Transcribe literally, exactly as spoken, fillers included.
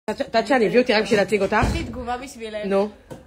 את יודעת שאני אביא אותי רק בשביל להציג אותך? יש לי תגובה בשבילך. נו.